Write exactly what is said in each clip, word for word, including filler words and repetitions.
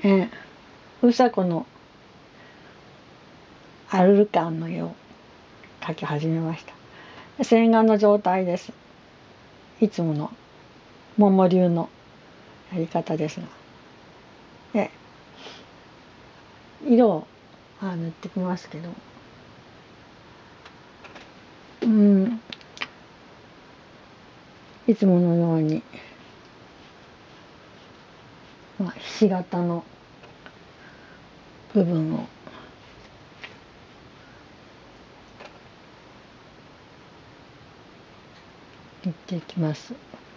えー、ふさこのアルルカンの絵を描き始めました。線画の状態です。いつもの桃流のやり方ですが、で色を塗ってきますけど、うんいつものように、まあ、ひし形の部分を塗っていきます。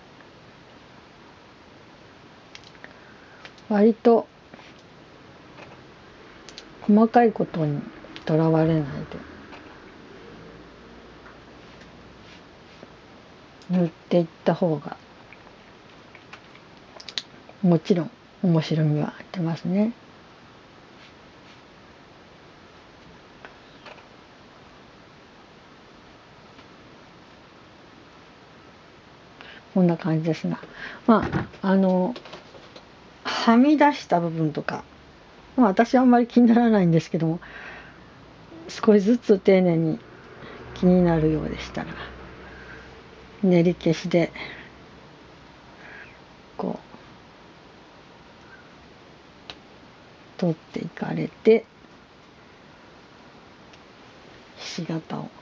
割と細かいことにとらわれないで塗っていった方がもちろん面白みは出ますね。こんな感じですが、まああのはみ出した部分とか、まあ、私はあんまり気にならないんですけども、少しずつ丁寧に気になるようでしたら練り消しでこう取っていかれて、ひし形を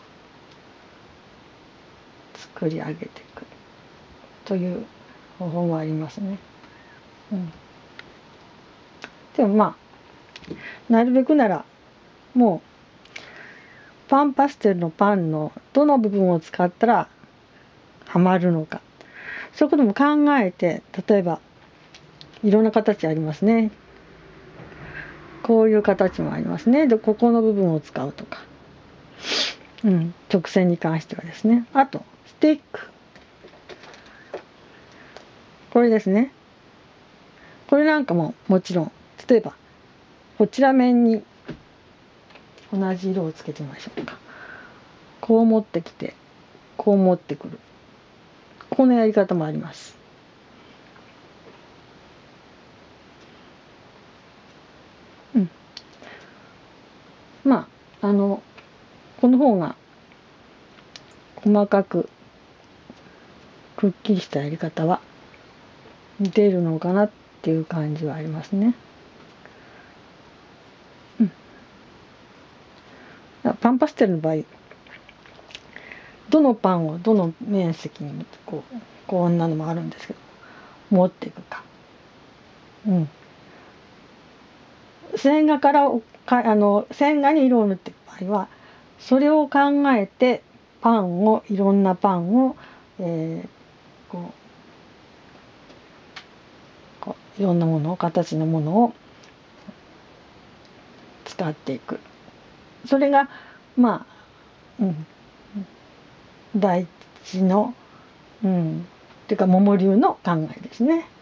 作り上げていくという方法もありますね。うん、でもまあなるべくならもうパンパステルのパンのどの部分を使ったらはまるのか、そういうことも考えて、例えばいろんな形ありますね。こういう形もありますね。でここの部分を使うとか、うん、直線に関してはですね。あとスティック、これですね。これなんかももちろん、例えばこちら面に同じ色をつけてみましょうか。こう持ってきてこう持ってくる、このやり方もあります。うん、まああのこの方が細かくくっきりしたやり方は似ているのかなっていう感じはありますね。うん、パンパステルの場合、どのパンをどの面積にこうこんなのもあるんですけど持っていくか、うん、線画からかあの線画に色を塗っていく場合はそれを考えてパンをいろんなパンを、えー、こうこういろんなものを形のものを使っていく、それがまあ、うん、第一の、うん、っていうか桃流の考えですね。